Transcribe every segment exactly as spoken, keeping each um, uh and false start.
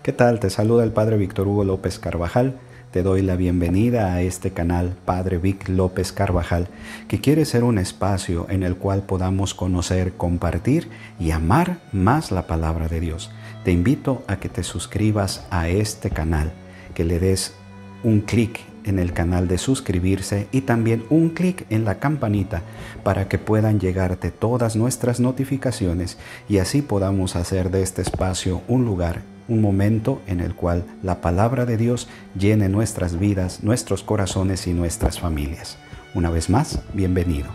¿Qué tal? Te saluda el Padre Víctor Hugo López Carvajal. Te doy la bienvenida a este canal Padre Vic López Carvajal, que quiere ser un espacio en el cual podamos conocer, compartir y amar más la palabra de Dios. Te invito a que te suscribas a este canal, que le des un clic en el canal de suscribirse y también un clic en la campanita para que puedan llegarte todas nuestras notificaciones y así podamos hacer de este espacio un lugar, un momento en el cual la palabra de Dios llene nuestras vidas, nuestros corazones y nuestras familias. Una vez más, bienvenido.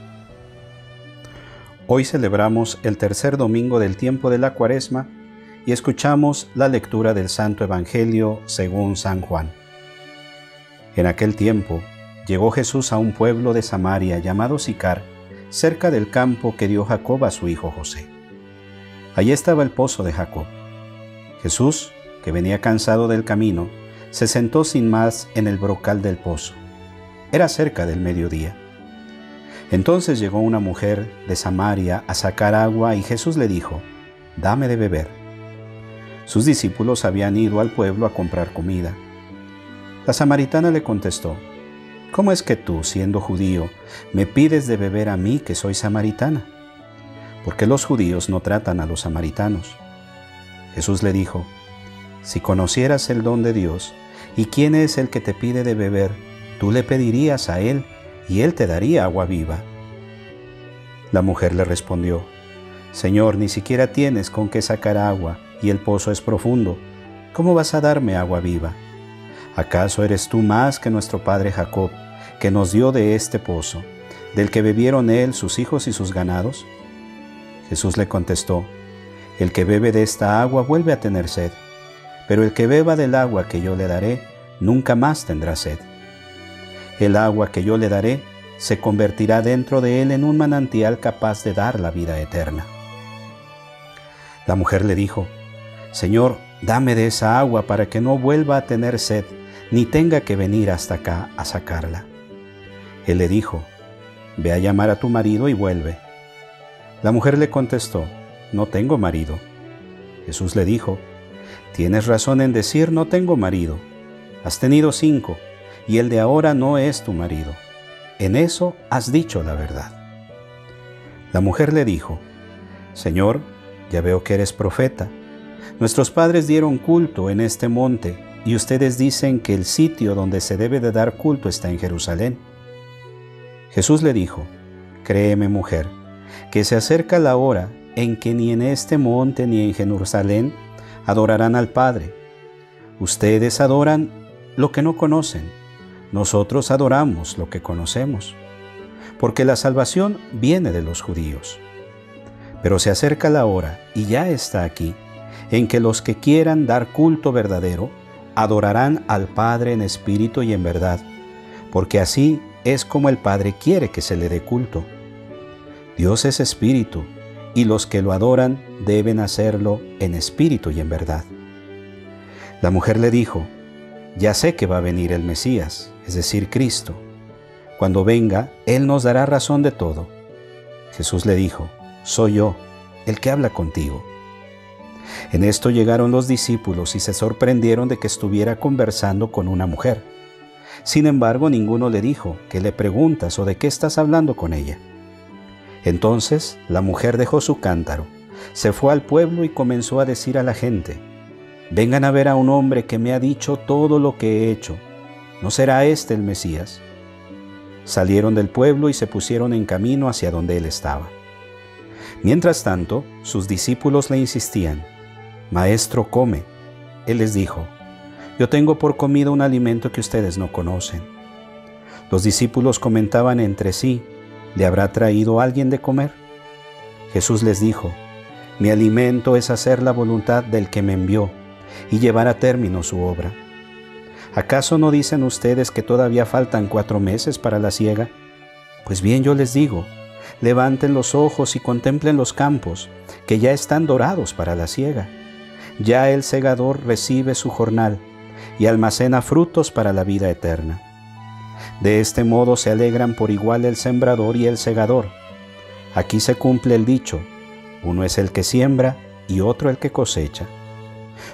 Hoy celebramos el tercer domingo del tiempo de la Cuaresma y escuchamos la lectura del Santo Evangelio según San Juan. En aquel tiempo llegó Jesús a un pueblo de Samaria llamado Sicar, cerca del campo que dio Jacob a su hijo José. Allí estaba el pozo de Jacob. Jesús, que venía cansado del camino, se sentó sin más en el brocal del pozo. Era cerca del mediodía. Entonces llegó una mujer de Samaria a sacar agua y Jesús le dijo: «Dame de beber». Sus discípulos habían ido al pueblo a comprar comida. La samaritana le contestó: «¿Cómo es que tú, siendo judío, me pides de beber a mí, que soy samaritana? Porque los judíos no tratan a los samaritanos». Jesús le dijo: «Si conocieras el don de Dios y quién es el que te pide de beber, tú le pedirías a él y él te daría agua viva». La mujer le respondió: «Señor, ni siquiera tienes con qué sacar agua y el pozo es profundo. ¿Cómo vas a darme agua viva? ¿Acaso eres tú más que nuestro padre Jacob, que nos dio de este pozo, del que bebieron él, sus hijos y sus ganados?» Jesús le contestó: «El que bebe de esta agua vuelve a tener sed, pero el que beba del agua que yo le daré, nunca más tendrá sed. El agua que yo le daré se convertirá dentro de él en un manantial capaz de dar la vida eterna». La mujer le dijo: «Señor, dame de esa agua para que no vuelva a tener sed, ni tenga que venir hasta acá a sacarla». Él le dijo: «Ve a llamar a tu marido y vuelve». La mujer le contestó: «No tengo marido». Jesús le dijo: «Tienes razón en decir no tengo marido. Has tenido cinco, y el de ahora no es tu marido. En eso has dicho la verdad». La mujer le dijo: «Señor, ya veo que eres profeta. Nuestros padres dieron culto en este monte, y ustedes dicen que el sitio donde se debe de dar culto está en Jerusalén». Jesús le dijo: «Créeme, mujer, que se acerca la hora en que ni en este monte ni en Jerusalén adorarán al Padre. Ustedes adoran lo que no conocen, nosotros adoramos lo que conocemos, porque la salvación viene de los judíos. Pero se acerca la hora, y ya está aquí, en que los que quieran dar culto verdadero adorarán al Padre en espíritu y en verdad, porque así es como el Padre quiere que se le dé culto. Dios es espíritu, y los que lo adoran deben hacerlo en espíritu y en verdad». La mujer le dijo: «Ya sé que va a venir el Mesías, es decir, Cristo. Cuando venga, Él nos dará razón de todo». Jesús le dijo: «Soy yo, el que habla contigo». En esto llegaron los discípulos y se sorprendieron de que estuviera conversando con una mujer. Sin embargo, ninguno le dijo: «¿Qué le preguntas o de qué estás hablando con ella?». Entonces la mujer dejó su cántaro, se fue al pueblo y comenzó a decir a la gente: «Vengan a ver a un hombre que me ha dicho todo lo que he hecho. ¿No será este el Mesías?». Salieron del pueblo y se pusieron en camino hacia donde él estaba. Mientras tanto, sus discípulos le insistían: «Maestro, come». Él les dijo: «Yo tengo por comida un alimento que ustedes no conocen». Los discípulos comentaban entre sí: «¿Le habrá traído alguien de comer?». Jesús les dijo: «Mi alimento es hacer la voluntad del que me envió y llevar a término su obra. ¿Acaso no dicen ustedes que todavía faltan cuatro meses para la siega? Pues bien, yo les digo, levanten los ojos y contemplen los campos, que ya están dorados para la siega. Ya el segador recibe su jornal y almacena frutos para la vida eterna. De este modo se alegran por igual el sembrador y el segador. Aquí se cumple el dicho: uno es el que siembra y otro el que cosecha.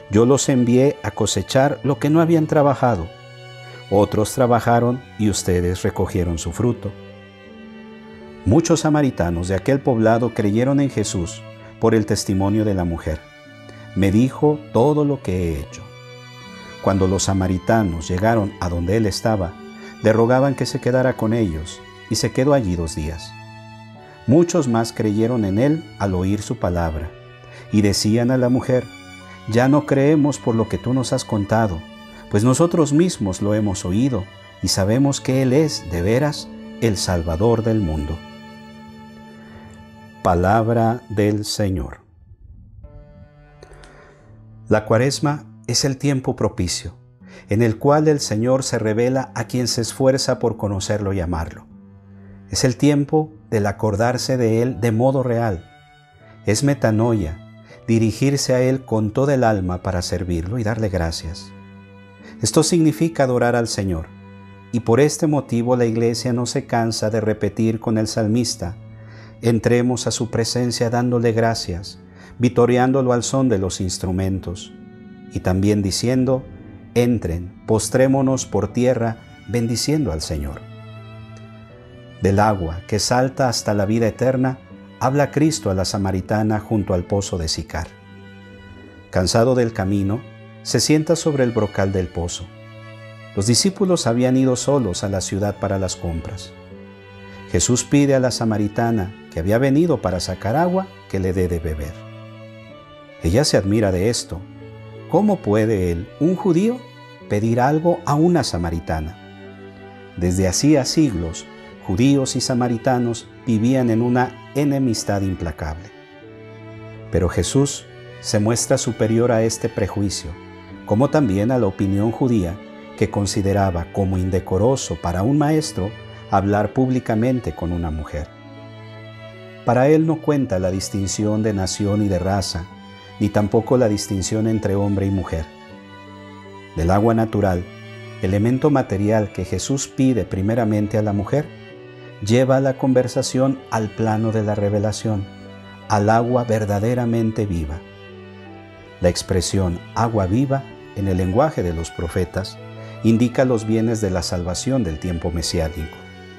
Yo los envié a cosechar lo que no habían trabajado. Otros trabajaron y ustedes recogieron su fruto. Muchos samaritanos de aquel poblado creyeron en Jesús por el testimonio de la mujer. Me dijo todo lo que he hecho. Cuando los samaritanos llegaron a donde él estaba, le rogaban que se quedara con ellos, y se quedó allí dos días. Muchos más creyeron en él al oír su palabra, y decían a la mujer: ya no creemos por lo que tú nos has contado, pues nosotros mismos lo hemos oído, y sabemos que él es, de veras, el Salvador del mundo. Palabra del Señor. La Cuaresma es el tiempo propicio, en el cual el Señor se revela a quien se esfuerza por conocerlo y amarlo. Es el tiempo del acordarse de Él de modo real. Es metanoia, dirigirse a Él con toda el alma para servirlo y darle gracias. Esto significa adorar al Señor, y por este motivo la Iglesia no se cansa de repetir con el salmista: entremos a su presencia dándole gracias, vitoreándolo al son de los instrumentos, y también diciendo: entren, postrémonos por tierra, bendiciendo al Señor. Del agua que salta hasta la vida eterna, habla Cristo a la samaritana junto al pozo de Sicar. Cansado del camino, se sienta sobre el brocal del pozo. Los discípulos habían ido solos a la ciudad para las compras. Jesús pide a la samaritana, que había venido para sacar agua, que le dé de beber. Ella se admira de esto. ¿Cómo puede él, un judío, pedir algo a una samaritana? Desde hacía siglos, judíos y samaritanos vivían en una enemistad implacable. Pero Jesús se muestra superior a este prejuicio, como también a la opinión judía, que consideraba como indecoroso para un maestro hablar públicamente con una mujer. Para él no cuenta la distinción de nación y de raza, ni tampoco la distinción entre hombre y mujer. Del agua natural, elemento material que Jesús pide primeramente a la mujer, lleva la conversación al plano de la revelación, al agua verdaderamente viva. La expresión agua viva, en el lenguaje de los profetas, indica los bienes de la salvación del tiempo mesiánico.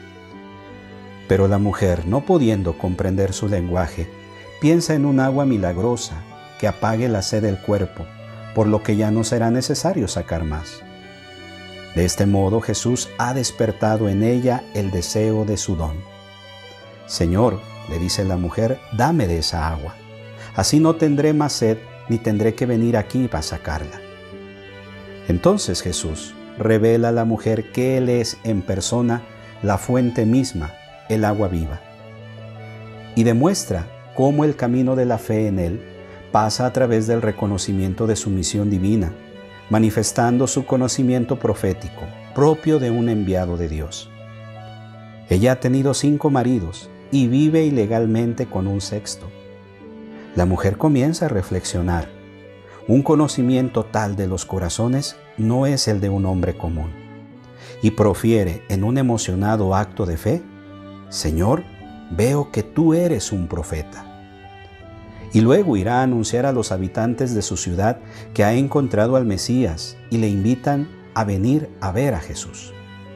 Pero la mujer, no pudiendo comprender su lenguaje, piensa en un agua milagrosa que apague la sed del cuerpo, por lo que ya no será necesario sacar más. De este modo Jesús ha despertado en ella el deseo de su don. Señor, le dice la mujer, dame de esa agua. Así no tendré más sed, ni tendré que venir aquí para sacarla. Entonces Jesús revela a la mujer que Él es en persona la fuente misma, el agua viva. Y demuestra cómo el camino de la fe en Él pasa a través del reconocimiento de su misión divina, manifestando su conocimiento profético, propio de un enviado de Dios. Ella ha tenido cinco maridos y vive ilegalmente con un sexto. La mujer comienza a reflexionar. Un conocimiento tal de los corazones no es el de un hombre común. Y profiere en un emocionado acto de fe: Señor, veo que tú eres un profeta. Y luego irá a anunciar a los habitantes de su ciudad que ha encontrado al Mesías y le invitan a venir a ver a Jesús.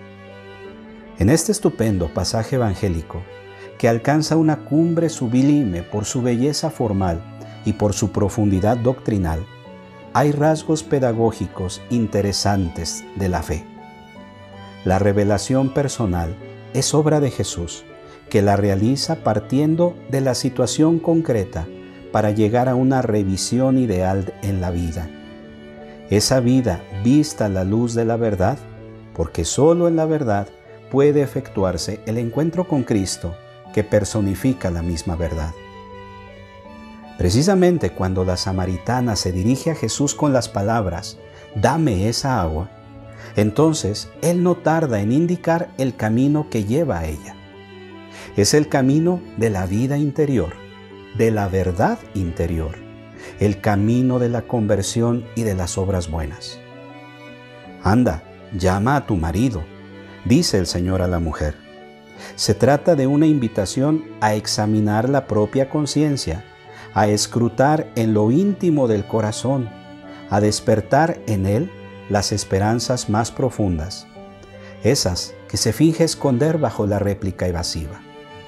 En este estupendo pasaje evangélico, que alcanza una cumbre sublime por su belleza formal y por su profundidad doctrinal, hay rasgos pedagógicos interesantes de la fe. La revelación personal es obra de Jesús, que la realiza partiendo de la situación concreta para llegar a una revisión ideal en la vida. Esa vida vista a la luz de la verdad, porque solo en la verdad puede efectuarse el encuentro con Cristo, que personifica la misma verdad. Precisamente cuando la samaritana se dirige a Jesús con las palabras: dame esa agua, entonces Él no tarda en indicar el camino que lleva a ella. Es el camino de la vida interior, de la verdad interior, el camino de la conversión y de las obras buenas. Anda, llama a tu marido, dice el Señor a la mujer. Se trata de una invitación a examinar la propia conciencia, a escrutar en lo íntimo del corazón, a despertar en él las esperanzas más profundas, esas que se finge esconder bajo la réplica evasiva.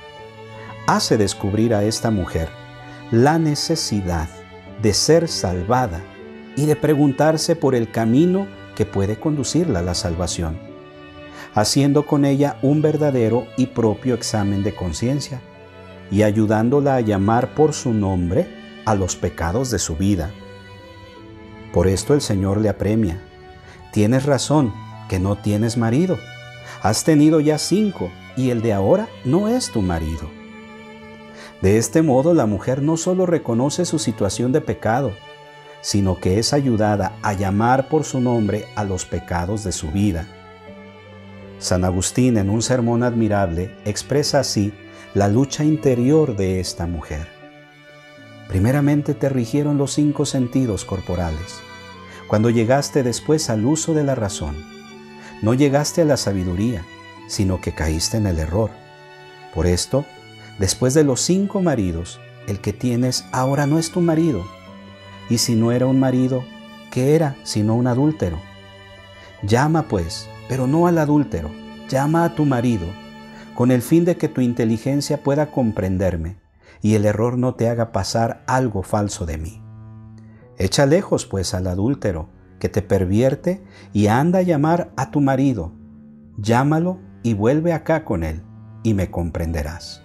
Hace descubrir a esta mujer la necesidad de ser salvada y de preguntarse por el camino que puede conducirla a la salvación, haciendo con ella un verdadero y propio examen de conciencia y ayudándola a llamar por su nombre a los pecados de su vida. Por esto el Señor le apremia: tienes razón que no tienes marido, has tenido ya cinco y el de ahora no es tu marido. De este modo la mujer no solo reconoce su situación de pecado, sino que es ayudada a llamar por su nombre a los pecados de su vida. San Agustín, en un sermón admirable, expresa así la lucha interior de esta mujer. Primeramente te rigieron los cinco sentidos corporales. Cuando llegaste después al uso de la razón, no llegaste a la sabiduría, sino que caíste en el error. Por esto, después de los cinco maridos, el que tienes ahora no es tu marido. Y si no era un marido, ¿qué era sino un adúltero? Llama pues, pero no al adúltero, llama a tu marido, con el fin de que tu inteligencia pueda comprenderme y el error no te haga pasar algo falso de mí. Echa lejos pues al adúltero, que te pervierte, y anda a llamar a tu marido. Llámalo y vuelve acá con él, y me comprenderás.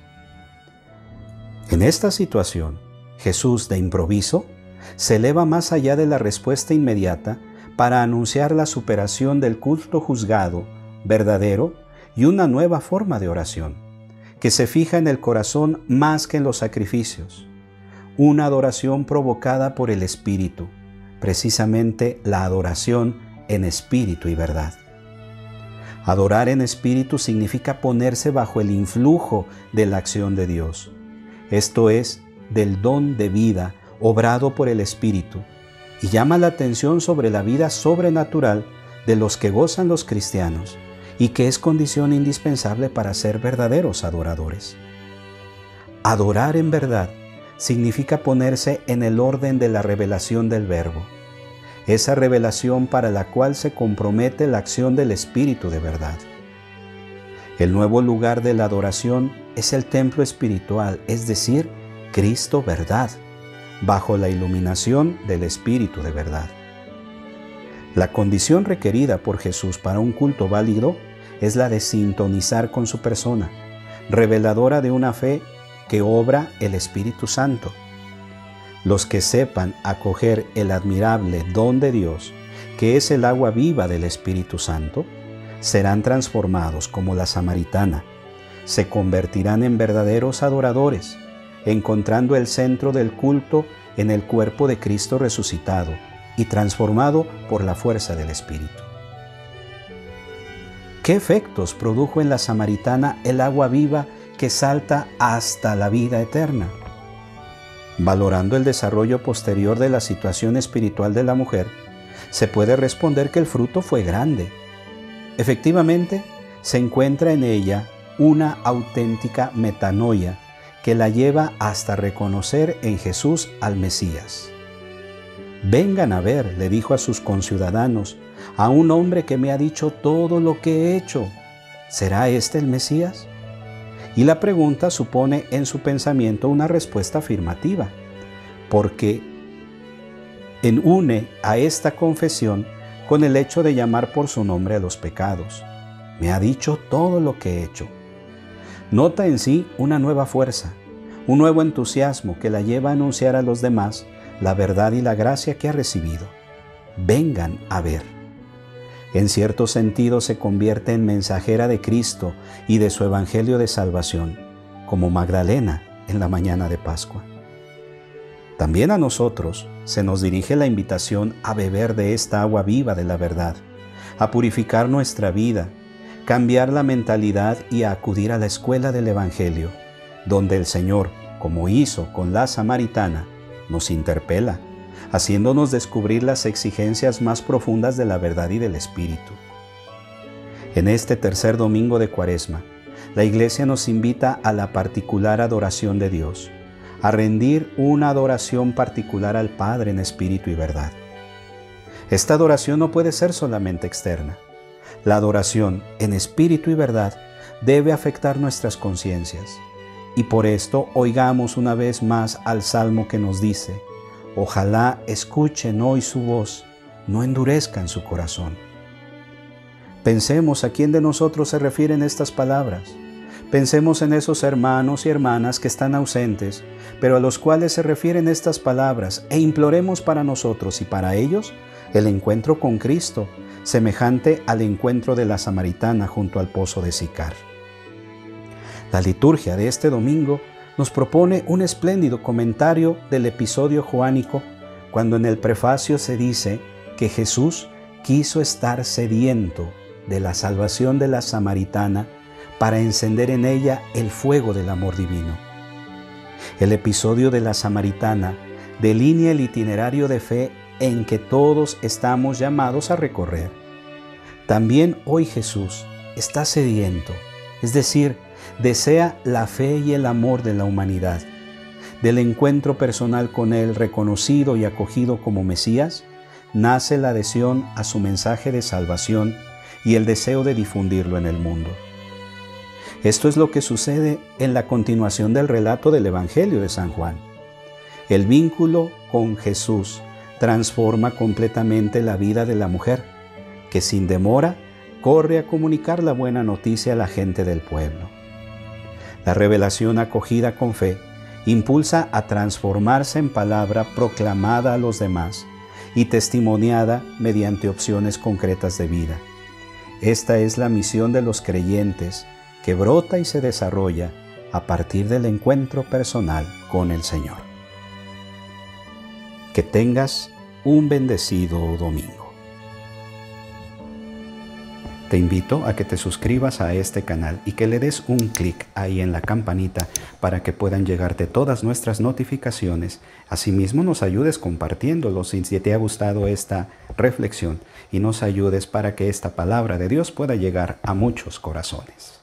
En esta situación, Jesús, de improviso, se eleva más allá de la respuesta inmediata para anunciar la superación del culto juzgado, verdadero, y una nueva forma de oración, que se fija en el corazón más que en los sacrificios. Una adoración provocada por el Espíritu, precisamente la adoración en espíritu y verdad. Adorar en espíritu significa ponerse bajo el influjo de la acción de Dios, esto es, del don de vida obrado por el Espíritu, y llama la atención sobre la vida sobrenatural de los que gozan los cristianos y que es condición indispensable para ser verdaderos adoradores. Adorar en verdad significa ponerse en el orden de la revelación del Verbo, esa revelación para la cual se compromete la acción del Espíritu de verdad. El nuevo lugar de la adoración es el templo espiritual, es decir, Cristo verdad, bajo la iluminación del Espíritu de verdad. La condición requerida por Jesús para un culto válido es la de sintonizar con su persona, reveladora de una fe que obra el Espíritu Santo. Los que sepan acoger el admirable don de Dios, que es el agua viva del Espíritu Santo, serán transformados como la samaritana, se convertirán en verdaderos adoradores, encontrando el centro del culto en el cuerpo de Cristo resucitado y transformado por la fuerza del Espíritu. ¿Qué efectos produjo en la samaritana el agua viva que salta hasta la vida eterna? Valorando el desarrollo posterior de la situación espiritual de la mujer, se puede responder que el fruto fue grande. Efectivamente, se encuentra en ella una auténtica metanoia que la lleva hasta reconocer en Jesús al Mesías. Vengan a ver, le dijo a sus conciudadanos, a un hombre que me ha dicho todo lo que he hecho. ¿Será este el Mesías? Y la pregunta supone en su pensamiento una respuesta afirmativa, porque en une a esta confesión con el hecho de llamar por su nombre a los pecados. Me ha dicho todo lo que he hecho. Nota en sí una nueva fuerza, un nuevo entusiasmo que la lleva a anunciar a los demás la verdad y la gracia que ha recibido. Vengan a ver. En cierto sentido se convierte en mensajera de Cristo y de su evangelio de salvación, como Magdalena en la mañana de Pascua. También a nosotros se nos dirige la invitación a beber de esta agua viva de la verdad, a purificar nuestra vida, cambiar la mentalidad y a acudir a la escuela del Evangelio, donde el Señor, como hizo con la samaritana, nos interpela, haciéndonos descubrir las exigencias más profundas de la verdad y del Espíritu. En este tercer domingo de Cuaresma, la Iglesia nos invita a la particular adoración de Dios, a rendir una adoración particular al Padre en espíritu y verdad. Esta adoración no puede ser solamente externa. La adoración en espíritu y verdad debe afectar nuestras conciencias. Y por esto oigamos una vez más al Salmo que nos dice: ojalá escuchen hoy su voz, no endurezcan su corazón. Pensemos a quién de nosotros se refieren estas palabras. Pensemos en esos hermanos y hermanas que están ausentes, pero a los cuales se refieren estas palabras, e imploremos para nosotros y para ellos el encuentro con Cristo, semejante al encuentro de la samaritana junto al pozo de Sicar. La liturgia de este domingo nos propone un espléndido comentario del episodio joánico, cuando en el prefacio se dice que Jesús quiso estar sediento de la salvación de la samaritana para encender en ella el fuego del amor divino. El episodio de la samaritana delinea el itinerario de fe en que todos estamos llamados a recorrer. También hoy Jesús está sediento, es decir, desea la fe y el amor de la humanidad. Del encuentro personal con Él, reconocido y acogido como Mesías, nace la adhesión a su mensaje de salvación y el deseo de difundirlo en el mundo. Esto es lo que sucede en la continuación del relato del Evangelio de San Juan. El vínculo con Jesús transforma completamente la vida de la mujer, que sin demora corre a comunicar la buena noticia a la gente del pueblo. La revelación acogida con fe impulsa a transformarse en palabra proclamada a los demás y testimoniada mediante opciones concretas de vida. Esta es la misión de los creyentes, que brota y se desarrolla a partir del encuentro personal con el Señor. Que tengas un bendecido domingo. Te invito a que te suscribas a este canal y que le des un clic ahí en la campanita para que puedan llegarte todas nuestras notificaciones. Asimismo, nos ayudes compartiéndolo si te ha gustado esta reflexión y nos ayudes para que esta palabra de Dios pueda llegar a muchos corazones.